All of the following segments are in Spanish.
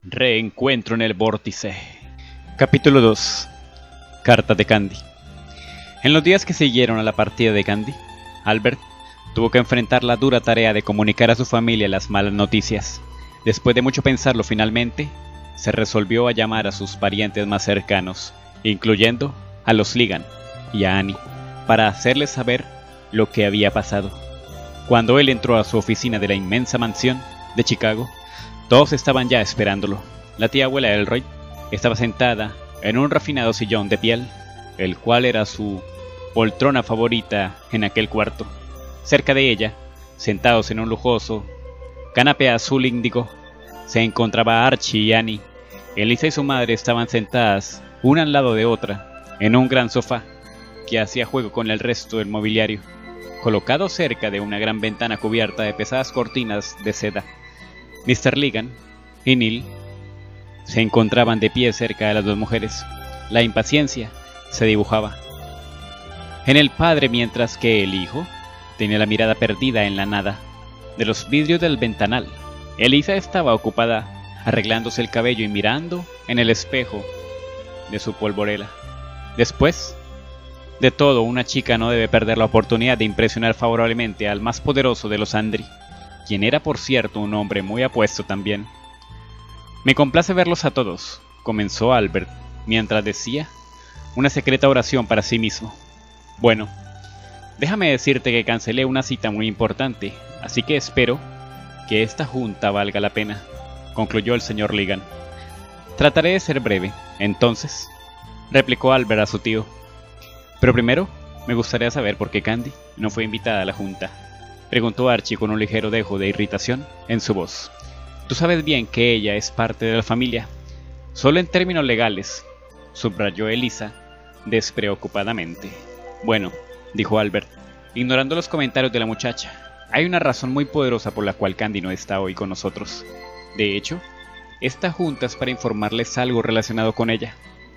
Reencuentro en el vórtice. Capítulo 2. Carta de Candy. En los días que siguieron a la partida de Candy, Albert tuvo que enfrentar la dura tarea de comunicar a su familia las malas noticias. Después de mucho pensarlo, finalmente se resolvió a llamar a sus parientes más cercanos, incluyendo a los Ligan y a Annie, para hacerles saber lo que había pasado. Cuando él entró a su oficina de la inmensa mansión de Chicago, todos estaban ya esperándolo. La tía abuela Elroy estaba sentada en un refinado sillón de piel, el cual era su poltrona favorita en aquel cuarto. Cerca de ella, sentados en un lujoso canapé azul índigo, se encontraba Archie y Annie. Elisa y su madre estaban sentadas, una al lado de otra, en un gran sofá que hacía juego con el resto del mobiliario, colocado cerca de una gran ventana cubierta de pesadas cortinas de seda. Mr. Ligan y Neil se encontraban de pie cerca de las dos mujeres. La impaciencia se dibujaba en el padre, mientras que el hijo tenía la mirada perdida en la nada de los vidrios del ventanal. Elisa estaba ocupada arreglándose el cabello y mirando en el espejo de su polvorela. Después de todo, una chica no debe perder la oportunidad de impresionar favorablemente al más poderoso de los Andri, quien era por cierto un hombre muy apuesto también. «Me complace verlos a todos», comenzó Albert, mientras decía una secreta oración para sí mismo. «Bueno, déjame decirte que cancelé una cita muy importante, así que espero que esta junta valga la pena», concluyó el señor Ligan. «Trataré de ser breve, entonces», replicó Albert a su tío. «Pero primero, me gustaría saber por qué Candy no fue invitada a la junta», preguntó Archie con un ligero dejo de irritación en su voz. «Tú sabes bien que ella es parte de la familia, solo en términos legales», subrayó Elisa despreocupadamente. «Bueno», dijo Albert, ignorando los comentarios de la muchacha, «hay una razón muy poderosa por la cual Candy no está hoy con nosotros. De hecho, esta junta es para informarles algo relacionado con ella».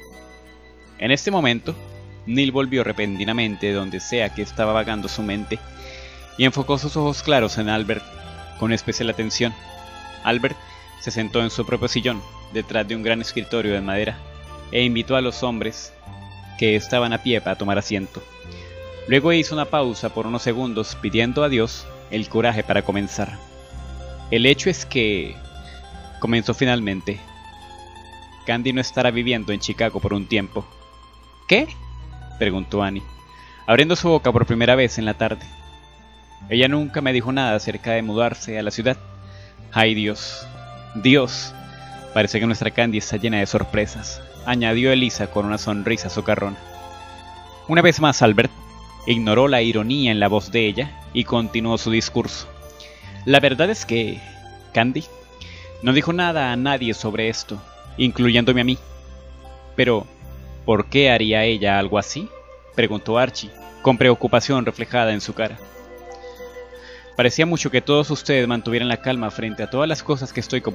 En este momento, Neil volvió repentinamente de donde sea que estaba vagando su mente y enfocó sus ojos claros en Albert con especial atención. Albert se sentó en su propio sillón, detrás de un gran escritorio de madera, e invitó a los hombres que estaban a pie para tomar asiento. Luego hizo una pausa por unos segundos, pidiendo a Dios el coraje para comenzar. «El hecho es que», comenzó finalmente, «Candy no estará viviendo en Chicago por un tiempo». «¿Qué?», preguntó Annie, abriendo su boca por primera vez en la tarde. «Ella nunca me dijo nada acerca de mudarse a la ciudad». «Ay, Dios, Dios, parece que nuestra Candy está llena de sorpresas», añadió Elisa con una sonrisa socarrona. Una vez más Albert ignoró la ironía en la voz de ella y continuó su discurso. «La verdad es que Candy no dijo nada a nadie sobre esto, incluyéndome a mí». «Pero, ¿por qué haría ella algo así?», preguntó Archie, con preocupación reflejada en su cara. «Parecía mucho que todos ustedes mantuvieran la calma frente a todas las cosas que estoy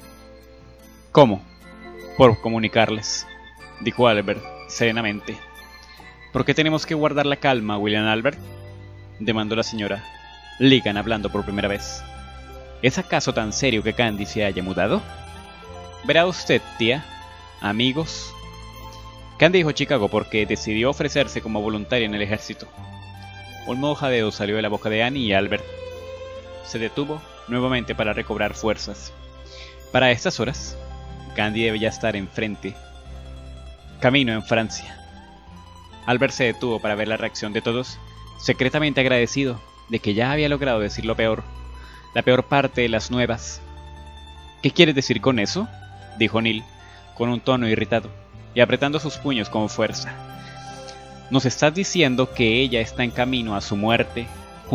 ¿Cómo? Por comunicarles», dijo Albert serenamente. «¿Por qué tenemos que guardar la calma, William Albert?», demandó la señora Ligan, hablando por primera vez. «¿Es acaso tan serio que Candy se haya mudado? Verá usted, tía, amigos. Candy dijo Chicago porque decidió ofrecerse como voluntaria en el ejército». Un modo jadeo salió de la boca de Annie y Albert se detuvo nuevamente para recobrar fuerzas. Para estas horas, Candy debe ya estar camino en Francia. Albert se detuvo para ver la reacción de todos, secretamente agradecido de que ya había logrado decir lo peor, la peor parte de las nuevas. «¿Qué quieres decir con eso?», dijo Neil, con un tono irritado y apretando sus puños con fuerza. «¿Nos estás diciendo que ella está en camino a su muerte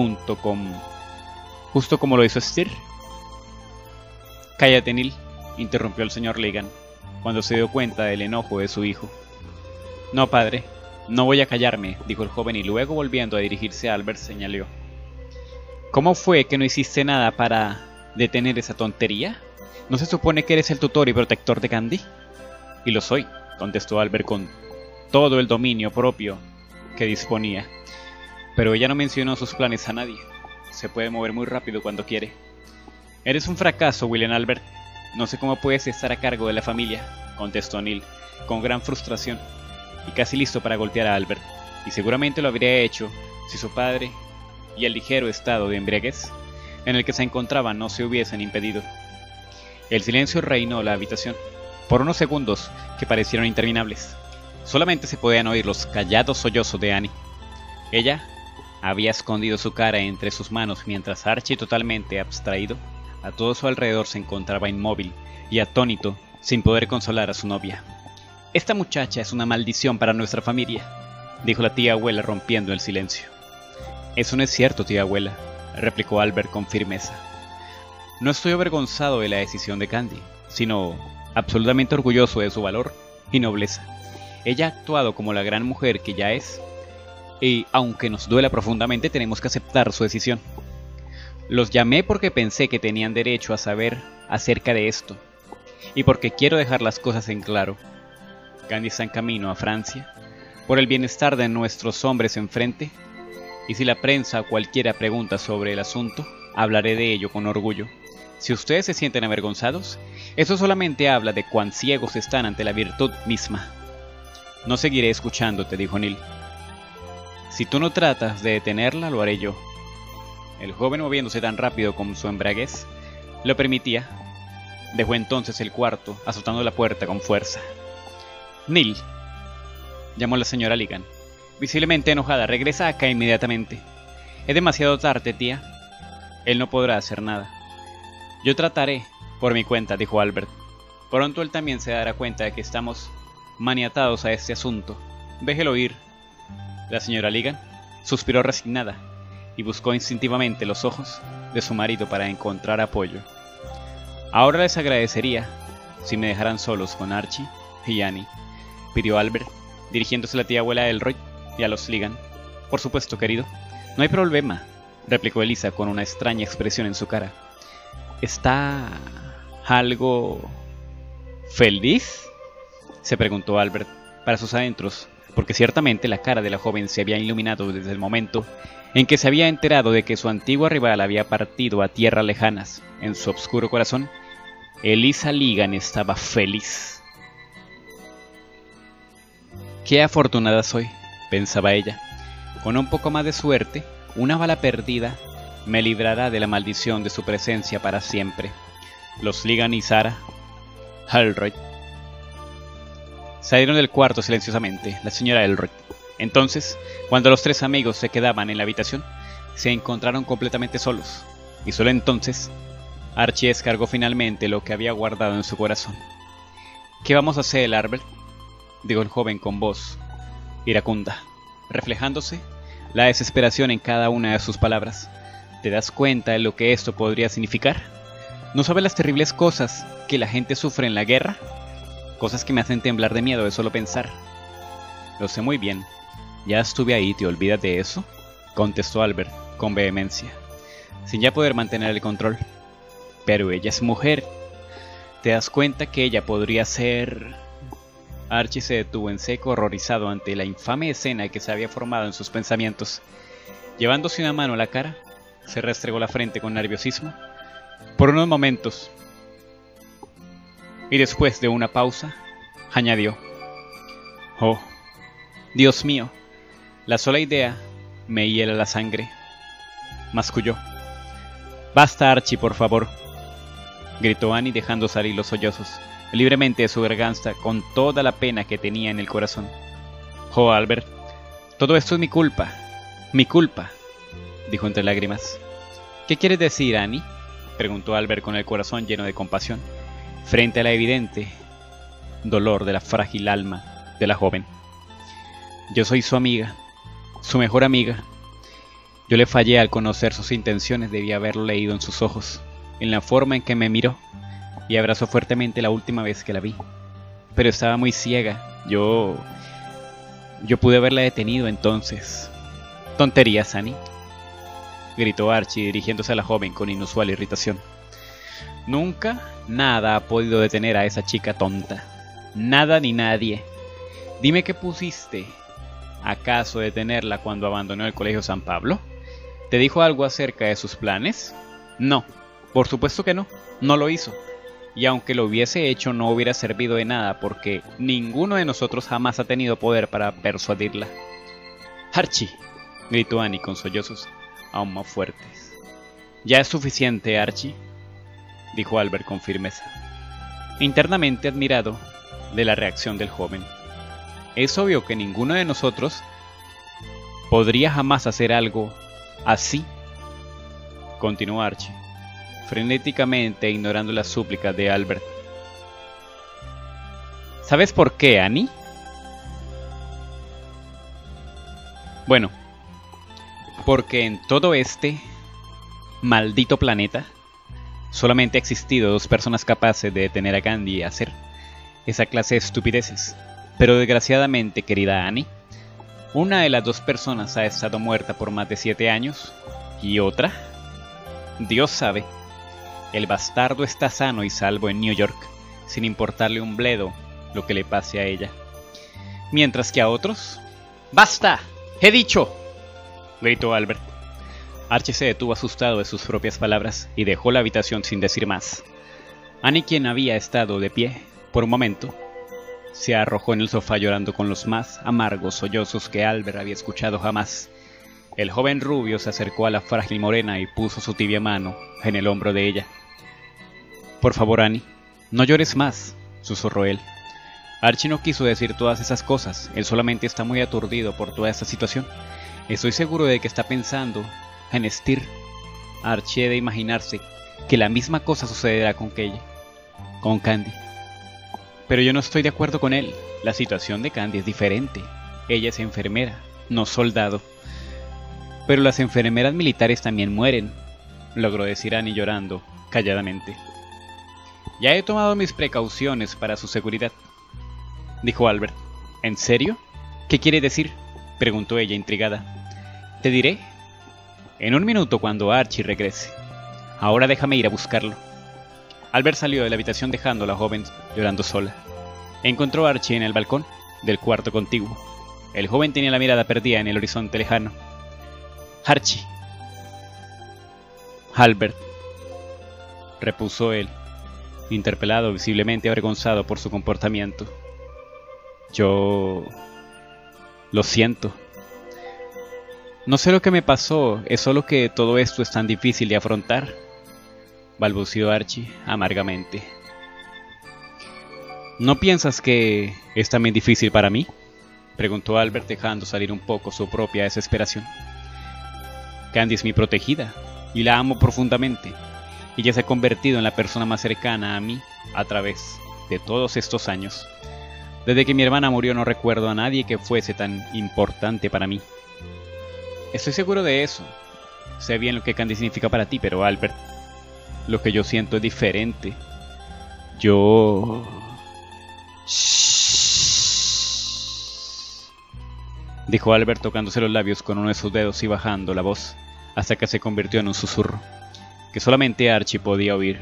justo como lo hizo Stir?» «Cállate, Neil», interrumpió el señor Ligan, cuando se dio cuenta del enojo de su hijo. «No, padre, no voy a callarme», dijo el joven, y luego, volviendo a dirigirse a Albert, señaló: «¿Cómo fue que no hiciste nada para detener esa tontería? ¿No se supone que eres el tutor y protector de Candy?» «Y lo soy», contestó Albert con todo el dominio propio que disponía. «Pero ella no mencionó sus planes a nadie. Se puede mover muy rápido cuando quiere». «Eres un fracaso, William Albert», No sé cómo puedes estar a cargo de la familia, contestó Neil, con gran frustración, y casi listo para golpear a Albert, y seguramente lo habría hecho si su padre y el ligero estado de embriaguez en el que se encontraba no se hubiesen impedido. El silencio reinó en la habitación, por unos segundos que parecieron interminables. Solamente se podían oír los callados sollozos de Annie. Ella había escondido su cara entre sus manos mientras Archie, totalmente abstraído, a todo su alrededor se encontraba inmóvil y atónito, sin poder consolar a su novia. «Esta muchacha es una maldición para nuestra familia», dijo la tía abuela rompiendo el silencio. «Eso no es cierto, tía abuela», replicó Albert con firmeza. «No estoy avergonzado de la decisión de Candy, sino absolutamente orgulloso de su valor y nobleza. Ella ha actuado como la gran mujer que ya es, y aunque nos duela profundamente, tenemos que aceptar su decisión. Los llamé porque pensé que tenían derecho a saber acerca de esto, y porque quiero dejar las cosas en claro. Candy está en camino a Francia, por el bienestar de nuestros hombres enfrente, y si la prensa o cualquiera pregunta sobre el asunto, hablaré de ello con orgullo. Si ustedes se sienten avergonzados, eso solamente habla de cuán ciegos están ante la virtud misma». «No seguiré escuchándote», dijo Neil. «Si tú no tratas de detenerla, lo haré yo». El joven, moviéndose tan rápido como su embriaguez lo permitía, dejó entonces el cuarto, azotando la puerta con fuerza. «Neil», llamó la señora Ligan, visiblemente enojada, «regresa acá inmediatamente». «Es demasiado tarde, tía. Él no podrá hacer nada». «Yo trataré por mi cuenta», dijo Albert. «Pronto él también se dará cuenta de que estamos maniatados a este asunto. Déjelo ir». La señora Ligan suspiró resignada y buscó instintivamente los ojos de su marido para encontrar apoyo. «Ahora les agradecería si me dejaran solos con Archie y Annie», pidió Albert, dirigiéndose a la tía abuela Elroy y a los Ligan. «Por supuesto, querido. No hay problema», replicó Elisa con una extraña expresión en su cara. «¿Está algo feliz?», se preguntó Albert para sus adentros, porque ciertamente la cara de la joven se había iluminado desde el momento en que se había enterado de que su antigua rival había partido a tierras lejanas. En su oscuro corazón, Elisa Ligan estaba feliz. «Qué afortunada soy», pensaba ella. «Con un poco más de suerte, una bala perdida me librará de la maldición de su presencia para siempre». Los Ligan y Sarah Elroy salieron del cuarto silenciosamente. La señora Elroy. Entonces, cuando los tres amigos se quedaban en la habitación, se encontraron completamente solos, y solo entonces Archie descargó finalmente lo que había guardado en su corazón. «¿Qué vamos a hacer, Albert?», dijo el joven con voz iracunda, reflejándose la desesperación en cada una de sus palabras. «¿Te das cuenta de lo que esto podría significar? ¿No sabes las terribles cosas que la gente sufre en la guerra? Cosas que me hacen temblar de miedo de solo pensar». «Lo sé muy bien. Ya estuve ahí, ¿te olvidas de eso?», contestó Albert con vehemencia, sin ya poder mantener el control. «Pero ella es mujer. ¿Te das cuenta que ella podría ser...?» Archie se detuvo en seco, horrorizado ante la infame escena que se había formado en sus pensamientos. Llevándose una mano a la cara, se restregó la frente con nerviosismo por unos momentos, y después de una pausa, añadió: «Oh, Dios mío, la sola idea me hiela la sangre». Masculló. «Basta, Archie, por favor», gritó Annie, dejando salir los sollozos libremente de su garganta con toda la pena que tenía en el corazón. «Oh, Albert, todo esto es mi culpa, dijo entre lágrimas. «¿Qué quieres decir, Annie?», preguntó Albert con el corazón lleno de compasión, frente a la evidente dolor de la frágil alma de la joven. «Yo soy su amiga, su mejor amiga. Yo le fallé al conocer sus intenciones, debí haberlo leído en sus ojos, en la forma en que me miró y abrazó fuertemente la última vez que la vi. Pero estaba muy ciega. Yo pude haberla detenido entonces». «Tonterías, Annie», gritó Archie dirigiéndose a la joven con inusual irritación. «Nunca nada ha podido detener a esa chica tonta. Nada ni nadie. Dime qué pusiste. ¿Acaso detenerla cuando abandonó el colegio San Pablo? ¿Te dijo algo acerca de sus planes? No, por supuesto que no. No lo hizo. y aunque lo hubiese hecho no hubiera servido de nada porque ninguno de nosotros jamás ha tenido poder para persuadirla. «Archie», gritó Annie con sollozos aún más fuertes. «Ya es suficiente, Archie», dijo Albert con firmeza, internamente admirado de la reacción del joven. «Es obvio que ninguno de nosotros podría jamás hacer algo así», continuó Archie, frenéticamente ignorando las súplicas de Albert. «¿Sabes por qué, Annie?» «Bueno, porque en todo este maldito planeta solamente ha existido 2 personas capaces de detener a Candy y hacer esa clase de estupideces. Pero desgraciadamente, querida Annie, una de las 2 personas ha estado muerta por más de 7 años y otra, Dios sabe, el bastardo está sano y salvo en New York, sin importarle un bledo lo que le pase a ella. Mientras que a otros... ¡Basta! ¡He dicho!», gritó Albert. Archie se detuvo asustado de sus propias palabras y dejó la habitación sin decir más. Annie, quien había estado de pie por un momento, se arrojó en el sofá llorando con los más amargos sollozos que Albert había escuchado jamás. El joven rubio se acercó a la frágil morena y puso su tibia mano en el hombro de ella. «Por favor, Annie, no llores más», susurró él. Archie no quiso decir todas esas cosas, él solamente está muy aturdido por toda esta situación. Estoy seguro de que está pensando en Stir. Archie debe imaginarse que la misma cosa sucederá con Candy. Pero yo no estoy de acuerdo con él. La situación de Candy es diferente. Ella es enfermera, no soldado. Pero las enfermeras militares también mueren, logró decir Annie llorando calladamente. «Ya he tomado mis precauciones para su seguridad», dijo Albert. «¿En serio? ¿Qué quiere decir?», preguntó ella intrigada. «Te diré en un minuto cuando Archie regrese. Ahora déjame ir a buscarlo». Albert salió de la habitación dejando a la joven llorando sola. Encontró a Archie en el balcón del cuarto contiguo. El joven tenía la mirada perdida en el horizonte lejano. «Archie». «Albert», repuso él, interpelado, visiblemente avergonzado por su comportamiento. «Yo... lo siento. No sé lo que me pasó, es solo que todo esto es tan difícil de afrontar», balbuceó Archie amargamente. «¿No piensas que es también difícil para mí?», preguntó Albert, dejando salir un poco su propia desesperación. «Candy es mi protegida y la amo profundamente. Ella se ha convertido en la persona más cercana a mí a través de todos estos años. Desde que mi hermana murió no recuerdo a nadie que fuese tan importante para mí». «Estoy seguro de eso. Sé bien lo que Candy significa para ti, pero Albert, lo que yo siento es diferente. Yo...» dijo Albert tocándose los labios con uno de sus dedos y bajando la voz hasta que se convirtió en un susurro que solamente Archie podía oír.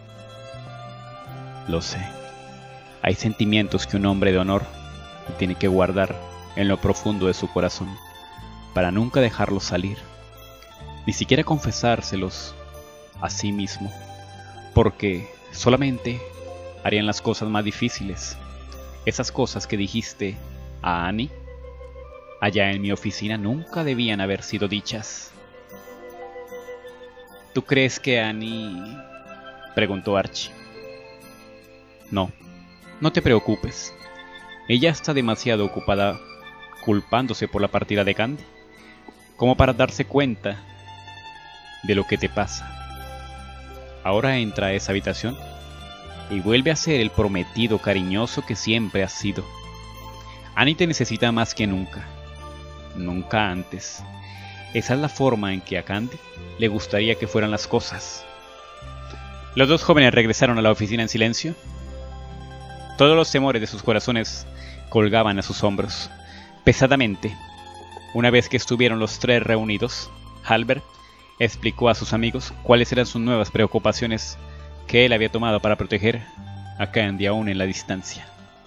«Lo sé. Hay sentimientos que un hombre de honor tiene que guardar en lo profundo de su corazón para nunca dejarlos salir, ni siquiera confesárselos a sí mismo, porque solamente harían las cosas más difíciles. Esas cosas que dijiste a Annie allá en mi oficina nunca debían haber sido dichas». «¿Tú crees que Annie...?» preguntó Archie. «No, no te preocupes. Ella está demasiado ocupada culpándose por la partida de Candy como para darse cuenta de lo que te pasa. Ahora entra a esa habitación y vuelve a ser el prometido cariñoso que siempre has sido. Annie te necesita más que nunca. Nunca antes. Esa es la forma en que a Candy le gustaría que fueran las cosas». Los 2 jóvenes regresaron a la oficina en silencio. Todos los temores de sus corazones colgaban a sus hombros, pesadamente. Una vez que estuvieron los 3 reunidos, Albert explicó a sus amigos cuáles eran sus nuevas preocupaciones que él había tomado para proteger a Candy aún en la distancia.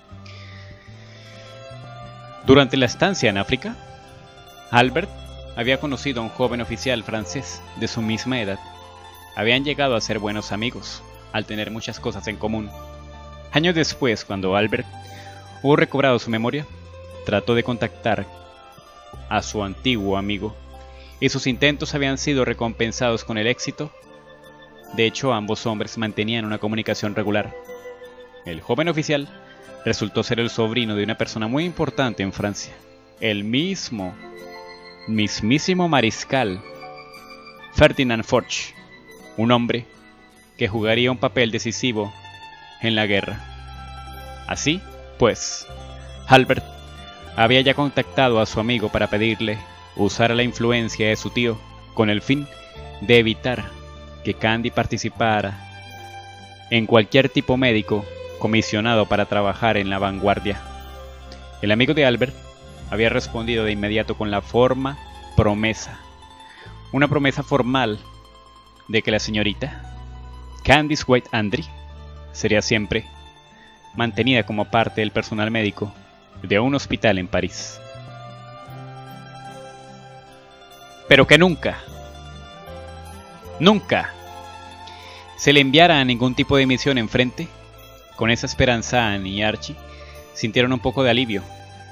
Durante la estancia en África, Albert había conocido a un joven oficial francés de su misma edad. Habían llegado a ser buenos amigos, al tener muchas cosas en común. Años después, cuando Albert hubo recobrado su memoria, trató de contactar a su antiguo amigo, y sus intentos habían sido recompensados con el éxito. De hecho, ambos hombres mantenían una comunicación regular. El joven oficial resultó ser el sobrino de una persona muy importante en Francia, el mismísimo mariscal Ferdinand Foch, un hombre que jugaría un papel decisivo en la guerra. Así pues, Albert había ya contactado a su amigo para pedirle usar la influencia de su tío con el fin de evitar que Candy participara en cualquier tipo médico comisionado para trabajar en la vanguardia. El amigo de Albert había respondido de inmediato con la promesa, una promesa formal de que la señorita Candice White Andry sería siempre mantenida como parte del personal médico de un hospital en París. Pero que nunca se le enviara a ningún tipo de misión enfrente. Con esa esperanza, Annie y Archie sintieron un poco de alivio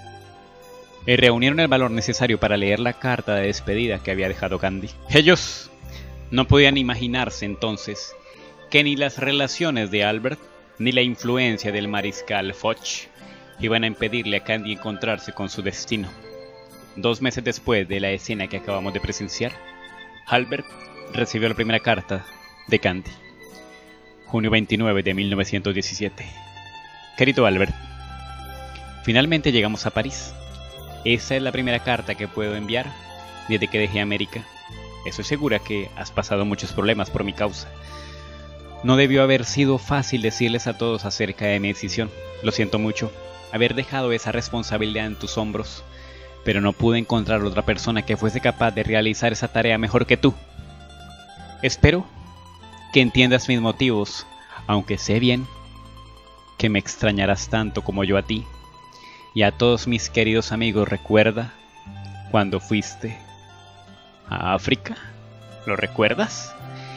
y reunieron el valor necesario para leer la carta de despedida que había dejado Candy. Ellos no podían imaginarse entonces que ni las relaciones de Albert ni la influencia del mariscal Foch iban a impedirle a Candy encontrarse con su destino. 2 meses después de la escena que acabamos de presenciar, Albert recibió la primera carta de Candy. Junio 29 de 1917. Querido Albert, finalmente llegamos a París. Esa es la primera carta que puedo enviar desde que dejé América. Estoy segura que has pasado muchos problemas por mi causa. No debió haber sido fácil decirles a todos acerca de mi decisión. Lo siento mucho, haber dejado esa responsabilidad en tus hombros, pero no pude encontrar otra persona que fuese capaz de realizar esa tarea mejor que tú. Espero que entiendas mis motivos, aunque sé bien que me extrañarás tanto como yo a ti y a todos mis queridos amigos. Recuerda cuando fuiste a África. ¿Lo recuerdas?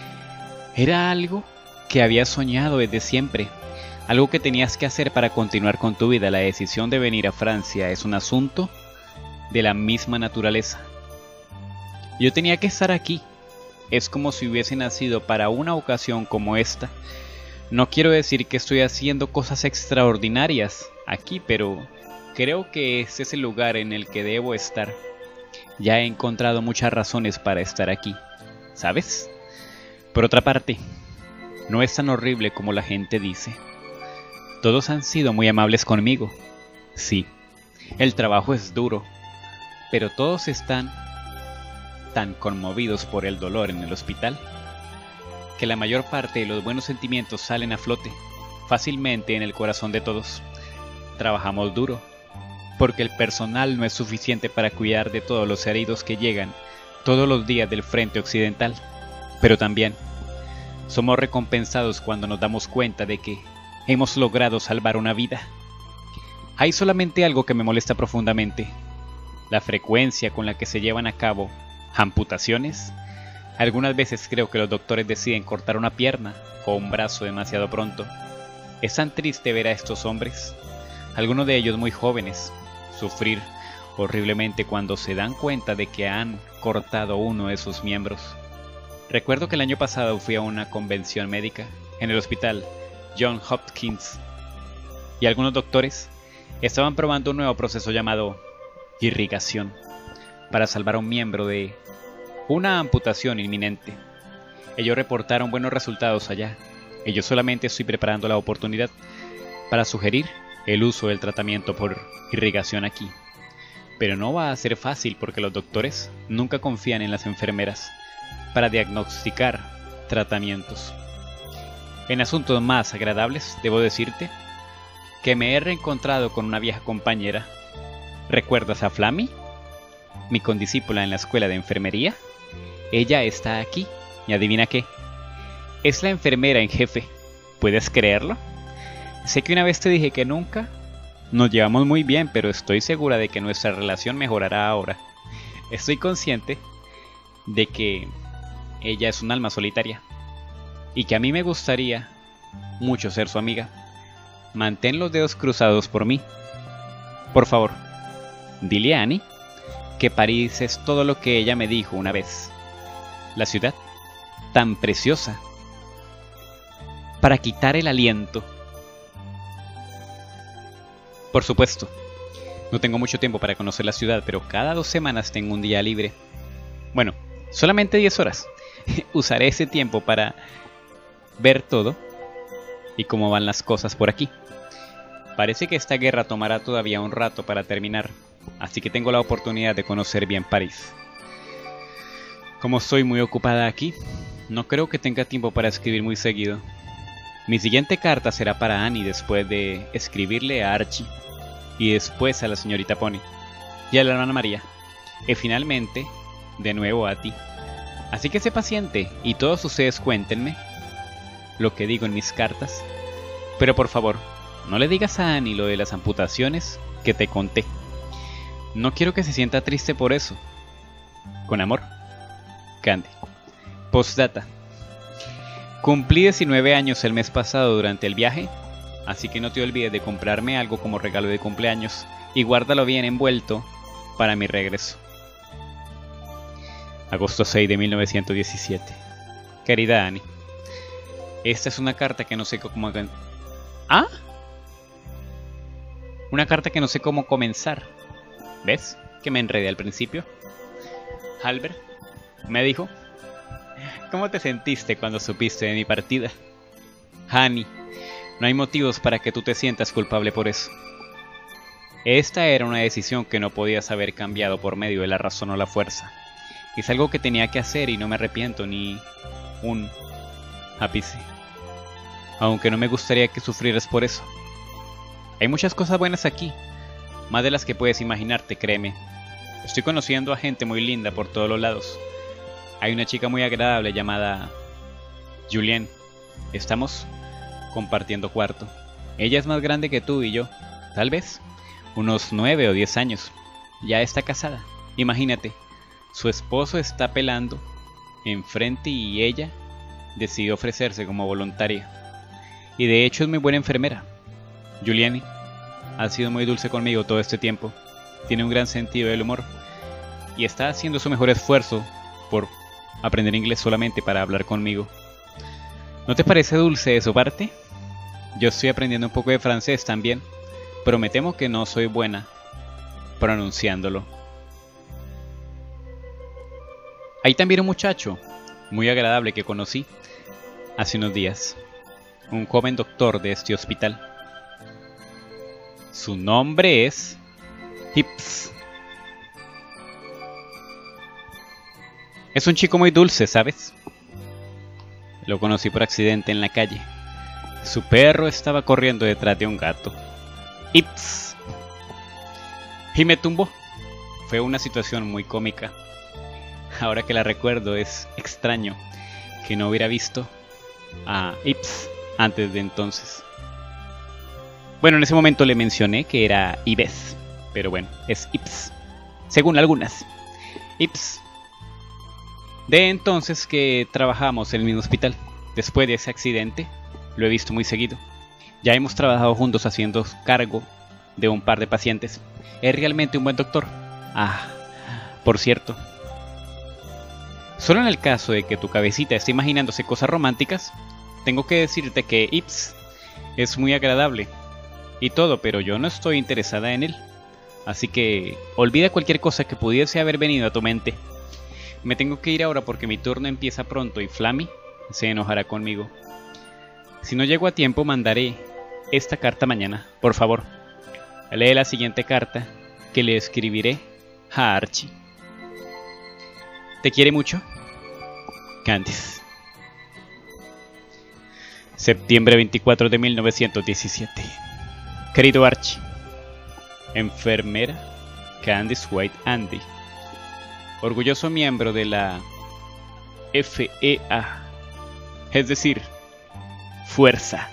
Era algo que habías soñado desde siempre, algo que tenías que hacer para continuar con tu vida. La decisión de venir a Francia es un asunto de la misma naturaleza. Yo tenía que estar aquí. Es como si hubiese nacido para una ocasión como esta. No quiero decir que estoy haciendo cosas extraordinarias aquí, pero creo que ese es el lugar en el que debo estar. Ya he encontrado muchas razones para estar aquí, ¿sabes? Por otra parte, no es tan horrible como la gente dice. Todos han sido muy amables conmigo. Sí, el trabajo es duro, pero todos están tan conmovidos por el dolor en el hospital que la mayor parte de los buenos sentimientos salen a flote fácilmente en el corazón de todos. Trabajamos duro porque el personal no es suficiente para cuidar de todos los heridos que llegan todos los días del frente occidental, pero también somos recompensados cuando nos damos cuenta de que hemos logrado salvar una vida. Hay solamente algo que me molesta profundamente: la frecuencia con la que se llevan a cabo amputaciones. Algunas veces creo que los doctores deciden cortar una pierna o un brazo demasiado pronto. Es tan triste ver a estos hombres, algunos de ellos muy jóvenes, sufrir horriblemente cuando se dan cuenta de que han cortado uno de sus miembros. Recuerdo que el año pasado fui a una convención médica en el hospital Johns Hopkins y algunos doctores estaban probando un nuevo proceso llamado irrigación para salvar a un miembro de una amputación inminente. Ellos reportaron buenos resultados allá. Yo solamente estoy preparando la oportunidad para sugerir el uso del tratamiento por irrigación aquí. Pero no va a ser fácil porque los doctores nunca confían en las enfermeras para diagnosticar tratamientos. En asuntos más agradables, debo decirte que me he reencontrado con una vieja compañera. ¿Recuerdas a Flammy? Mi condiscípula en la escuela de enfermería. Ella está aquí, y adivina qué. Es la enfermera en jefe. ¿Puedes creerlo? Sé que una vez te dije que nunca nos llevamos muy bien, pero estoy segura de que nuestra relación mejorará ahora. Estoy consciente de que ella es un alma solitaria, y que a mí me gustaría mucho ser su amiga. Mantén los dedos cruzados por mí. Por favor, dile a Annie que París es todo lo que ella me dijo una vez. La ciudad, tan preciosa, para quitar el aliento. Por supuesto, no tengo mucho tiempo para conocer la ciudad, pero cada 2 semanas tengo un día libre. Bueno, solamente 10 horas. Usaré ese tiempo para ver todo y cómo van las cosas por aquí. Parece que esta guerra tomará todavía un rato para terminar, así que tengo la oportunidad de conocer bien París. Como estoy muy ocupada aquí, no creo que tenga tiempo para escribir muy seguido. Mi siguiente carta será para Annie después de escribirle a Archie, y después a la señorita Pony, y a la hermana María, y finalmente, de nuevo a ti. Así que sé paciente, y todos ustedes cuéntenme lo que digo en mis cartas, pero por favor, no le digas a Annie lo de las amputaciones que te conté. No quiero que se sienta triste por eso. Con amor, Candy. Postdata. Cumplí 19 años el mes pasado durante el viaje, así que no te olvides de comprarme algo como regalo de cumpleaños y guárdalo bien envuelto para mi regreso. Agosto 6 de 1917. Querida Annie, esta es una carta que no sé cómo... ¿Ah? Una carta que no sé cómo comenzar. ¿Ves? Que me enredé al principio. Albert me dijo: ¿cómo te sentiste cuando supiste de mi partida? Annie, no hay motivos para que tú te sientas culpable por eso. Esta era una decisión que no podías haber cambiado por medio de la razón o la fuerza. Es algo que tenía que hacer y no me arrepiento ni un ápice. Aunque no me gustaría que sufrieras por eso. Hay muchas cosas buenas aquí, más de las que puedes imaginarte, créeme. Estoy conociendo a gente muy linda por todos los lados. Hay una chica muy agradable llamada Julienne. Estamos compartiendo cuarto. Ella es más grande que tú y yo, tal vez unos 9 o 10 años. Ya está casada. Imagínate, su esposo está pelando enfrente y ella decidió ofrecerse como voluntaria. Y de hecho es muy buena enfermera. Julienne ha sido muy dulce conmigo todo este tiempo. Tiene un gran sentido del humor y está haciendo su mejor esfuerzo por aprender inglés solamente para hablar conmigo. ¿No te parece dulce de su parte? Yo estoy aprendiendo un poco de francés también, pero me temo que no soy buena pronunciándolo. Hay también un muchacho muy agradable que conocí hace unos días, un joven doctor de este hospital. Su nombre es Hips. Es un chico muy dulce, ¿sabes? Lo conocí por accidente en la calle. Su perro estaba corriendo detrás de un gato. Hips. Y me tumbó. Fue una situación muy cómica. Ahora que la recuerdo, es extraño que no hubiera visto a Hips antes de entonces. Bueno, en ese momento le mencioné que era Ives, pero bueno, es Hips, según algunas. Hips. De entonces que trabajamos en el mismo hospital. Después de ese accidente, lo he visto muy seguido. Ya hemos trabajado juntos haciendo cargo de un par de pacientes. Es realmente un buen doctor. Ah, por cierto, solo en el caso de que tu cabecita esté imaginándose cosas románticas, tengo que decirte que Hips es muy agradable y todo, pero yo no estoy interesada en él. Así que olvida cualquier cosa que pudiese haber venido a tu mente. Me tengo que ir ahora porque mi turno empieza pronto y Flammy se enojará conmigo. Si no llego a tiempo, mandaré esta carta mañana. Por favor, lee la siguiente carta que le escribiré a Archie. ¿Te quiere mucho? Candice. Septiembre 24 de 1917. Querido Archie, enfermera Candice White Andy, orgulloso miembro de la FEA, es decir, Fuerza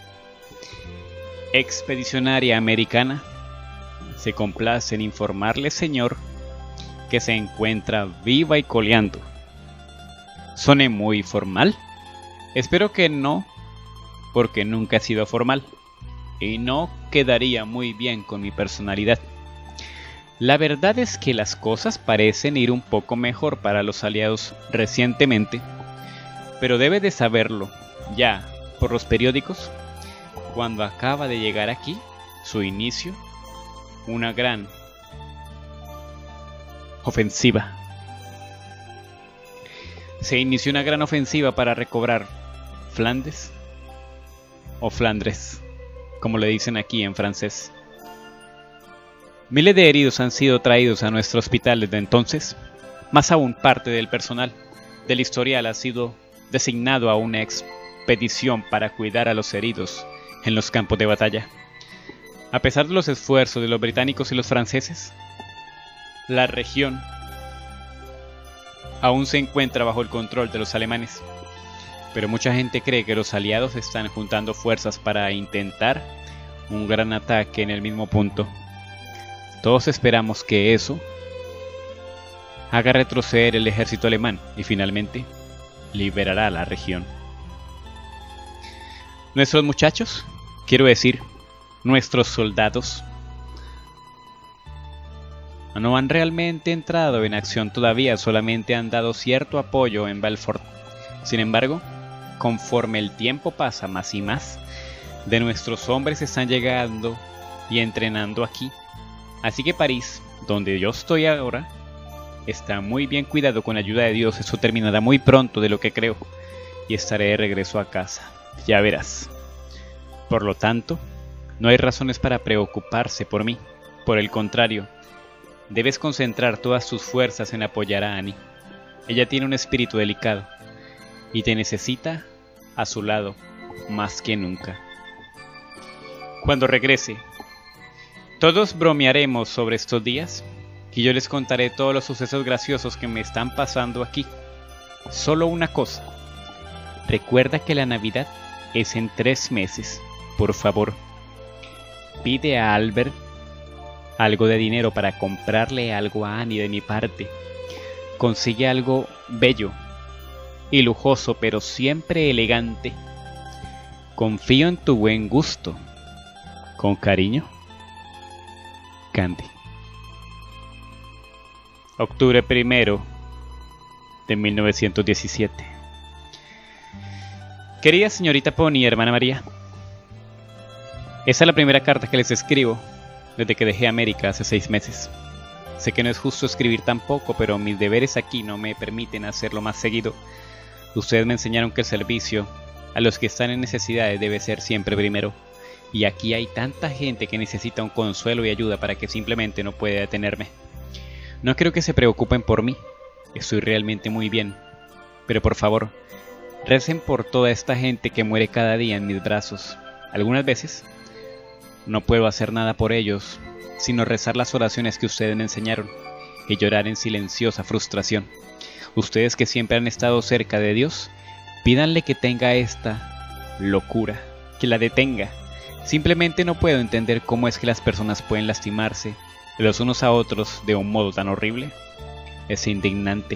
Expedicionaria Americana, se complace en informarle, señor, que se encuentra viva y coleando. ¿Soné muy formal? Espero que no porque nunca he sido formal y no quedaría muy bien con mi personalidad. La verdad es que las cosas parecen ir un poco mejor para los aliados recientemente, pero debe de saberlo ya por los periódicos cuando acaba de llegar aquí su inicio, una gran ofensiva. Se inició una gran ofensiva para recobrar Flandes o Flandres, como le dicen aquí en francés. Miles de heridos han sido traídos a nuestro hospital desde entonces. Más aún, parte del personal del historial ha sido designado a una expedición para cuidar a los heridos en los campos de batalla. A pesar de los esfuerzos de los británicos y los franceses, la región aún se encuentra bajo el control de los alemanes. Pero mucha gente cree que los aliados están juntando fuerzas para intentar un gran ataque en el mismo punto. Todos esperamos que eso haga retroceder el ejército alemán y finalmente liberará la región. Nuestros muchachos, quiero decir, nuestros soldados, no han realmente entrado en acción todavía, solamente han dado cierto apoyo en Belfort. Sin embargo, conforme el tiempo pasa más y más, de nuestros hombres están llegando y entrenando aquí. Así que París, donde yo estoy ahora, está muy bien cuidado con la ayuda de Dios. Eso terminará muy pronto de lo que creo y estaré de regreso a casa. Ya verás. Por lo tanto, no hay razones para preocuparse por mí. Por el contrario, debes concentrar todas tus fuerzas en apoyar a Annie. Ella tiene un espíritu delicado y te necesita a su lado más que nunca. Cuando regrese, todos bromearemos sobre estos días y yo les contaré todos los sucesos graciosos que me están pasando aquí. Solo una cosa, recuerda que la Navidad es en 3 meses. Por favor, pide a Albert algo de dinero para comprarle algo a Annie de mi parte. Consigue algo bello y lujoso, pero siempre elegante. Confío en tu buen gusto. Con cariño, Candy. Octubre 1 de 1917. Querida señorita Pony y hermana María, esa es la primera carta que les escribo desde que dejé América hace 6 meses. Sé que no es justo escribir tan poco, pero mis deberes aquí no me permiten hacerlo más seguido. Ustedes me enseñaron que el servicio a los que están en necesidades debe ser siempre primero. Y aquí hay tanta gente que necesita un consuelo y ayuda para que simplemente no puede detenerme. No creo que se preocupen por mí. Estoy realmente muy bien. Pero por favor, recen por toda esta gente que muere cada día en mis brazos. Algunas veces no puedo hacer nada por ellos, sino rezar las oraciones que ustedes me enseñaron y llorar en silenciosa frustración. Ustedes que siempre han estado cerca de Dios, pídanle que tenga esta locura, que la detenga. Simplemente no puedo entender cómo es que las personas pueden lastimarse los unos a otros de un modo tan horrible. Es indignante.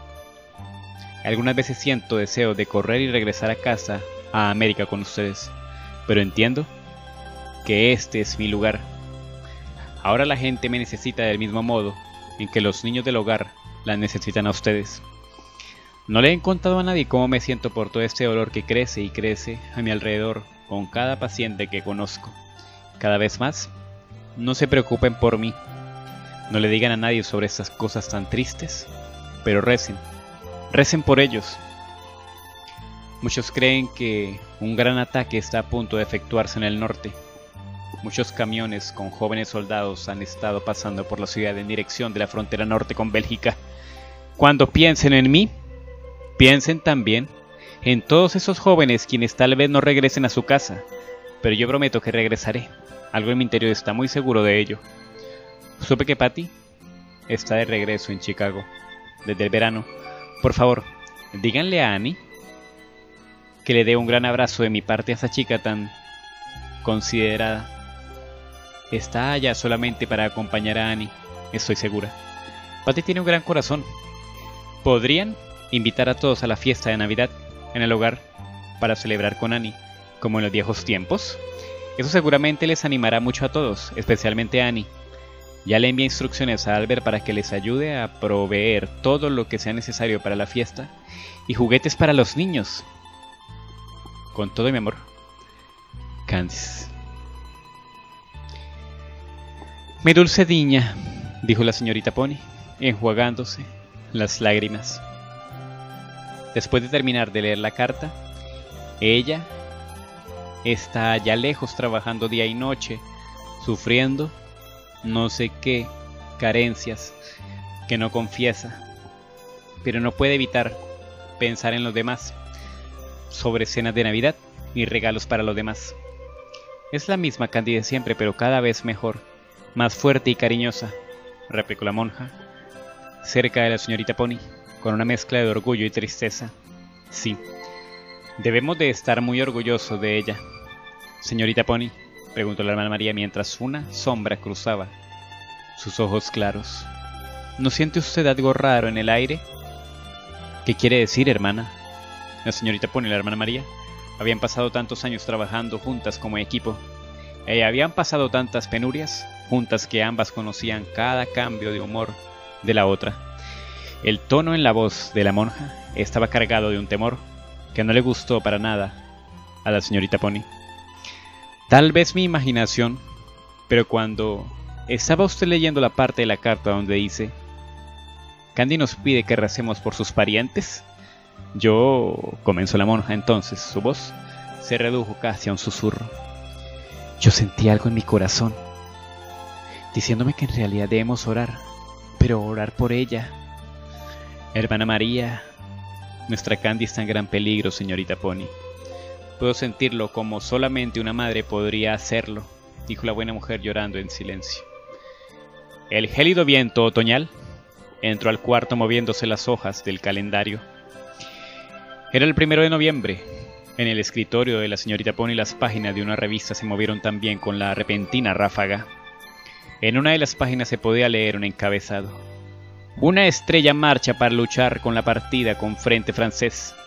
Algunas veces siento deseo de correr y regresar a casa, a América con ustedes, pero entiendo que este es mi lugar. Ahora la gente me necesita del mismo modo en que los niños del hogar las necesitan a ustedes. No le he contado a nadie cómo me siento por todo este dolor que crece y crece a mi alrededor con cada paciente que conozco. Cada vez más, no se preocupen por mí. No le digan a nadie sobre estas cosas tan tristes, pero recen. Recen por ellos. Muchos creen que un gran ataque está a punto de efectuarse en el norte. Muchos camiones con jóvenes soldados han estado pasando por la ciudad en dirección de la frontera norte con Bélgica. Cuando piensen en mí, piensen también en todos esos jóvenes quienes tal vez no regresen a su casa, pero yo prometo que regresaré. Algo en mi interior está muy seguro de ello. Supe que Patty está de regreso en Chicago desde el verano. Por favor, díganle a Annie que le dé un gran abrazo de mi parte a esa chica tan considerada. Está allá solamente para acompañar a Annie, estoy segura. Patty tiene un gran corazón. ¿Podrían invitar a todos a la fiesta de Navidad en el hogar para celebrar con Annie, como en los viejos tiempos? Eso seguramente les animará mucho a todos, especialmente a Annie. Ya le envié instrucciones a Albert para que les ayude a proveer todo lo que sea necesario para la fiesta y juguetes para los niños. Con todo mi amor, Candice. Mi dulce niña, dijo la señorita Pony, enjuagándose las lágrimas. Después de terminar de leer la carta, ella está allá lejos trabajando día y noche, sufriendo no sé qué carencias que no confiesa, pero no puede evitar pensar en los demás, sobre cenas de Navidad y regalos para los demás. Es la misma Candy de siempre, pero cada vez mejor, más fuerte y cariñosa, replicó la monja, cerca de la señorita Pony, con una mezcla de orgullo y tristeza. Sí, debemos de estar muy orgullosos de ella. Señorita Pony, preguntó la hermana María mientras una sombra cruzaba sus ojos claros. ¿No siente usted algo raro en el aire? ¿Qué quiere decir, hermana? La señorita Pony y la hermana María habían pasado tantos años trabajando juntas como equipo, y habían pasado tantas penurias juntas que ambas conocían cada cambio de humor de la otra. El tono en la voz de la monja estaba cargado de un temor que no le gustó para nada a la señorita Pony. Tal vez mi imaginación, pero cuando estaba usted leyendo la parte de la carta donde dice Candy nos pide que recemos por sus parientes, comenzó la monja. Entonces su voz se redujo casi a un susurro. Yo sentí algo en mi corazón, diciéndome que en realidad debemos orar, pero orar por ella. Hermana María, nuestra Candy está en gran peligro, señorita Pony. Puedo sentirlo como solamente una madre podría hacerlo, dijo la buena mujer llorando en silencio. El gélido viento otoñal entró al cuarto moviéndose las hojas del calendario. Era el 1 de noviembre. En el escritorio de la señorita Pony las páginas de una revista se movieron también con la repentina ráfaga. En una de las páginas se podía leer un encabezado. Una estrella marcha para luchar con la partida con frente francés.